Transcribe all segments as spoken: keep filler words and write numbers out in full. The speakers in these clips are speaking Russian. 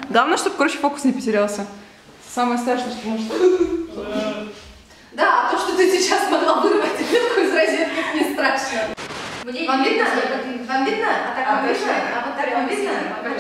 Главное, чтобы, короче, фокус не потерялся. Самое страшное, что может... Да, то, что ты сейчас могла вырвать вилку из розетки, это не страшно. Вам видно? Вам видно? А так вам видно? А вот так вам видно?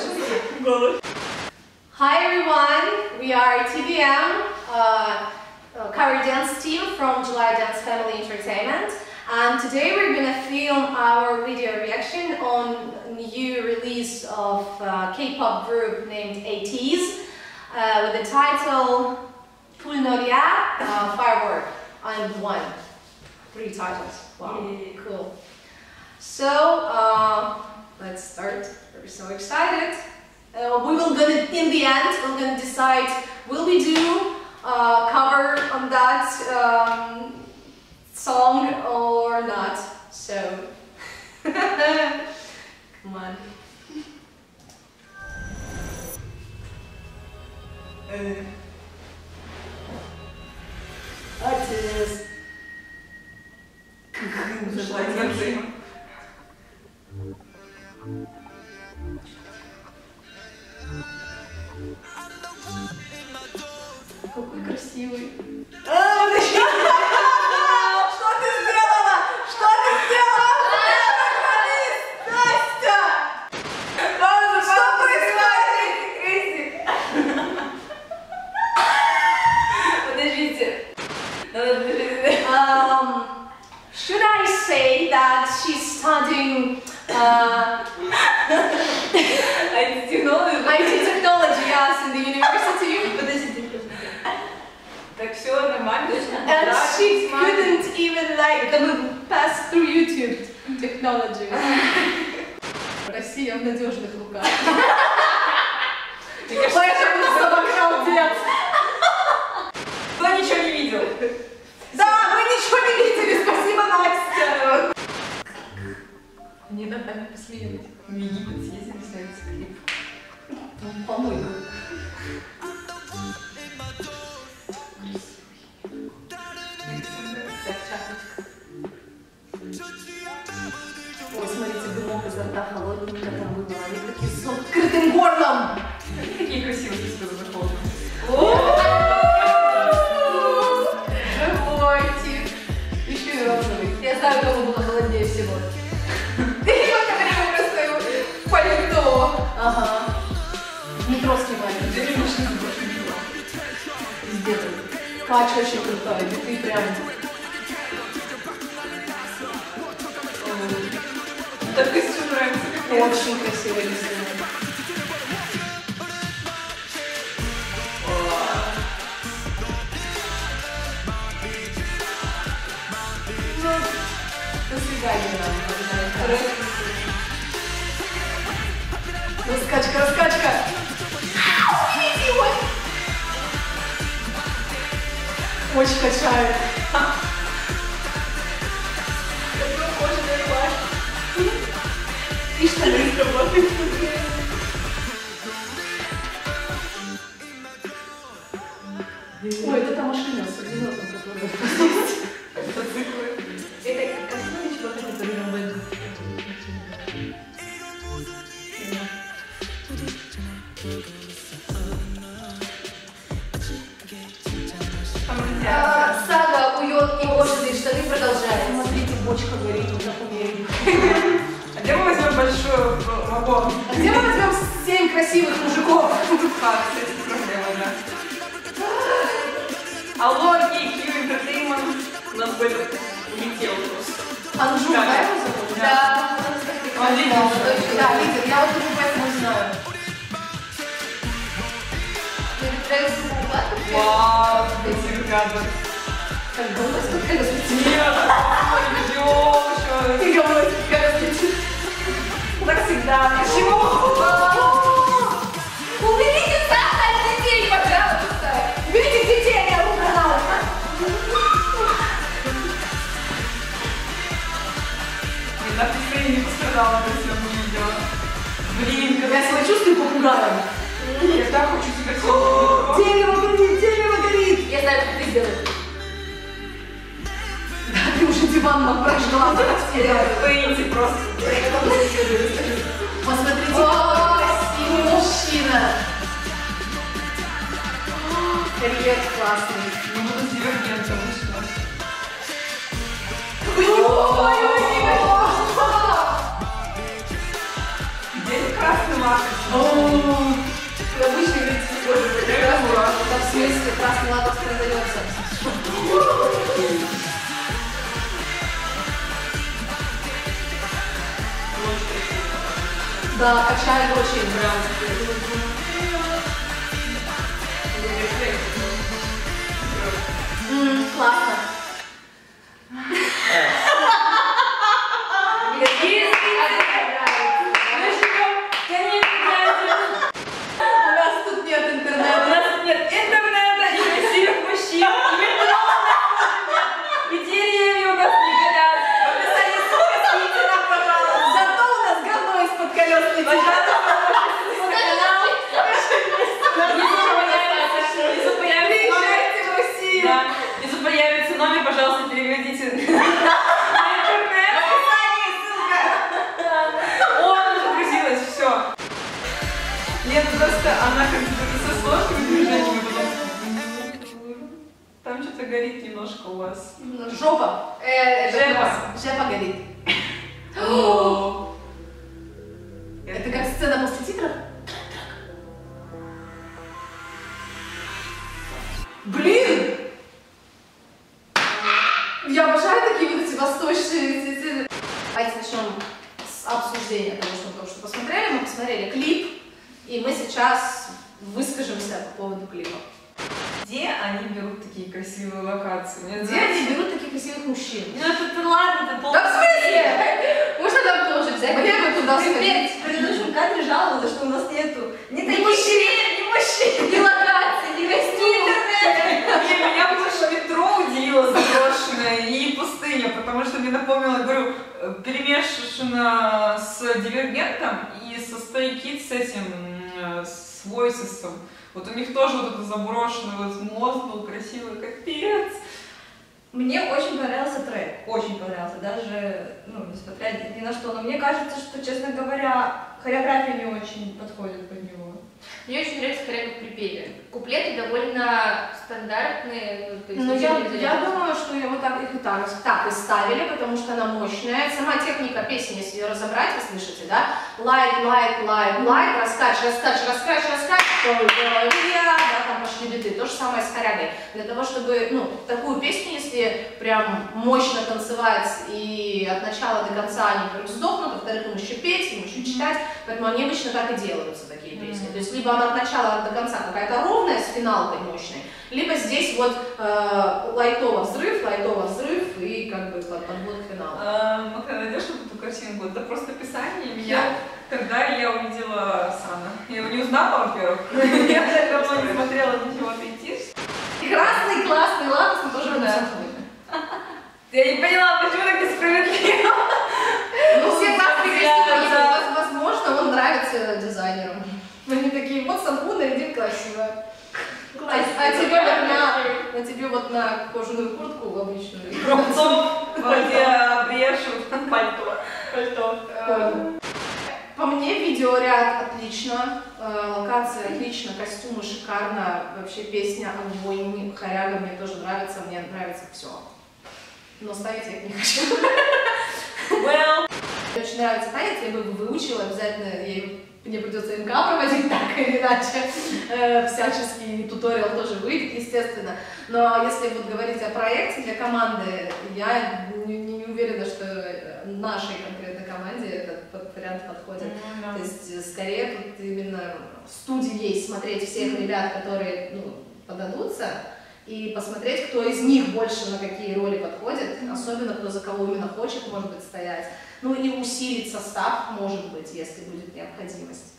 Hi everyone, we are T B M, uh, uh, Coverdance team from July Dance Family Entertainment, and today we're gonna film our video reaction on new release of uh, K-pop group named ATEEZ uh, with the title 불놀이야, uh, Firework. I'm one. Three titles. Wow, yeah. Cool. So uh, let's start. We're so excited. Uh, we will gonna, in the end, we're gonna decide will we do uh, cover on that um, song or not. So, come on. Uh. ATEEZ. Какой красивый. А, подожди! Что ты сделала? Что ты сделала? Настя! Что происходит? Подождите. Um, should I say that she's studying uh, I T technology, yes, in the university? Подождите. Так все нормально. And she couldn't even like pass through YouTube technology. Россия в надежных руках. Поэтому нас обогнал дед. Кто ничего не видел? Да, мы ничего не видели, спасибо, Настя! Не над нами посмеялись. В Египет съездили, сняли клип. Ну, по-моему. Ой, смотрите, дымок изо рта холодненько там было. Они такие с открытым горлом. Какие красивые здесь были выходы. Живой тип. Еще и розовый. Я знаю, кому было холоднее всего. Ты не во время просто его пальто. Ага. Метро снимали. Сделали. Кач очень крутой. Ты прям... Так костюм нравится. Очень красиво рисунок. До свидания нам. Раскачка, раскачка. Видите его? Очень качает. Как похоже на рыбак. И штаны работают. Ой, это та машина с огнеметом, которая есть. Мотоциклы. Это как новый чувак, который на бэнду. Сага ует неожиданные штаны продолжает. Смотрите, бочка горит, уже умеем. А где мы возьмем большой вагон? А где мы возьмем семь красивых мужиков? А, кстати, проблема, да. Алло, Кью Entertainment у нас бы этот улетел просто. А ну Жук, да, его зовут? Да. Он лидер. Да, лидер, я вот уже поэтому знаю. Вау, эти ребята. Как долго сколько раз летит? Нет, идем еще. Идем, как раз летит. Так всегда. Почему? Уберите сахар детей, пожалуйста. Уберите детей, я угадала. Так ты не пострадала при всем видео. Блин, как я себя чувствую попугаем. Я так хочу себя чувствовать. Дерево горит, дерево горит. Я знаю, как ты сделаешь. Да, ты уже диван нам прожгла. Стоите просто. Посмотрите, какой красивый мужчина. классный. Ну, буду с дивергентом вышла. Где красный латекс? Обычно говорит, в смысле красный латекс продается. Да, качает очень прям. Ммм, классно. У нас тут нет интернета. У нас нет интернета, и красивых мужчин, и деревья у нас не горят. Написали, скидите нам, пожалуйста. Зато у нас говно из-под колес не течет. Если появится номер, пожалуйста, переведите на интернет. О, она загрузилась, все. Нет, просто она как-то со сложными движениями, потом... Там что-то горит немножко у вас. Жопа. Э, Жепа. Жепа горит. О. Это как сцена после титров? Блин! Я обожаю такие вот эти восточные... Давайте начнем с обсуждения того, что мы только что посмотрели. Мы посмотрели клип, и мы сейчас выскажемся по поводу клипа. Где они берут такие красивые локации? Мне Где они берут таких красивых мужчин? Ну это ты ладно, это пол... Да в смысле? Можно там тоже взять? Где вы туда сходить? В предыдущем кадре жаловалась, что у нас нету ни Ни таких мужчин, ни мужчин, ни локаций, ни костюмов. Не, меня больше метро удивило заброшенное и пустыня, потому что мне напомнило, говорю, перемешано с дивергентом и со Stray Kids с этим, с Voices'ом. Вот у них тоже вот это заброшенный вот мост был красивый, капец. Мне очень понравился трек, очень понравился, даже, ну, несмотря ни на что, но мне кажется, что, честно говоря, хореография не очень подходит под него. Мне очень нравится хореография в припеве. Куплеты довольно стандартные. Ну, то есть Ну, я, ничего я думаю, что его так их и так, так и ставили, потому что она мощная. Сама техника песни, если ее разобрать, вы слышите, да? Лайк, лайк, лайк, лайк, раскач, раскач, раскач, раскач, Coverdance, да, там пошли биты. То же самое с хорягой. Для того, чтобы, ну, такую песню, если прям мощно танцевать и от начала до конца они прям сдохнут, во-вторых, им еще петь, им еще читать, поэтому они обычно так и делаются, такие песни. То есть либо она от начала до конца какая-то ровная с финалкой мощной, либо здесь вот э, лайтово взрыв, лайтово взрыв и как бы под подвод к финалу. Махна, найдешь вот эту картинку? Это просто описание меня, когда я увидела Сана. Я его не узнала, во-первых. Я так давно не смотрела ничего от ATEEZ. Красный, классный латекс, мы тоже Да. будем. Я не поняла, почему так несправедливо. Ну, все классные Я- красивые, да. возможно, он нравится дизайнерам. Они такие, вот сампу нарядим красиво. А, а тебе вот на, на тебе вот на кожаную куртку обычную. Кропцов, где брешут пальто. Э, По мне видеоряд отлично, э, локация отлично, костюмы шикарно, вообще песня огонь, хоряга мне тоже нравится, мне нравится все. Но ставить я их не хочу. Well. Мне очень нравится танец, я бы его выучила обязательно, я, мне придется МК проводить так или иначе, э, всяческий туториал тоже выйдет, естественно. Но если вот говорить о проекте для команды, я не, не уверена, что нашей конкретной команде этот под вариант подходит. Mm-hmm. То есть скорее тут именно в студии есть смотреть всех ребят, которые ну, подадутся, и посмотреть, кто из них больше на какие роли подходит, mm-hmm. особенно кто за кого именно хочет, может быть, стоять. Ну и усилить состав, может быть, если будет необходимость.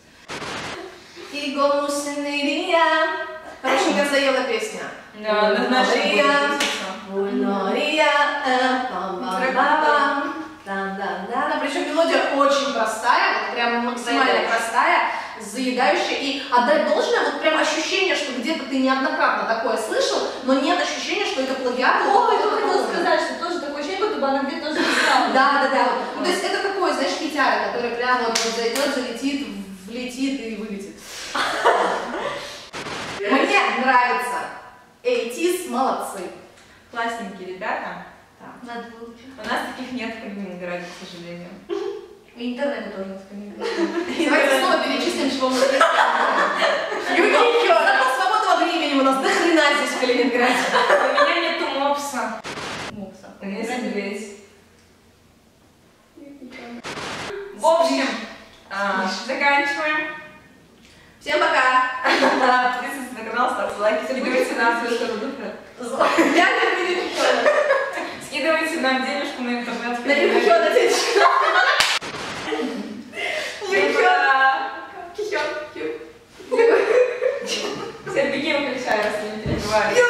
И гомусинерия. Короче, меня заела песня. Да, Булнория, назначение. булнория, пам-пам-пам-пам. Да-да-да. Причем мелодия очень простая, вот прям максимально простая, заедающая. И отдать должное, вот прям ощущение, что где-то ты неоднократно такое слышал, но нет ощущения, что это плагиат. О, я хотела сказать, что тоже такое ощущение, будто бы она где-то тоже писала. Да, да, да. Вот. Ну, то есть это такой, знаешь, хитяра, который прям вот зайдет, залетит, влетит и вылетит. Мне нравится ATEEZ молодцы. Классненькие ребята. Надо выучить. У нас таких нет в Калининграде, к сожалению. И интернета тоже нас понимает. Давайте снова перечислим, чего мы здесь. Свободного времени у нас до хрена здесь в Калининграде. У меня нету мопса. Мопса. У меня есть медведь. В общем, а, заканчиваем. Всем пока. Подписывайтесь на канал, ставьте лайки, скидывайте нам все, что вы Я не буду ничего. Скидывайте нам денежку на интернет. На Кихёна денежку. Все, беги, выключай, раз не переживай.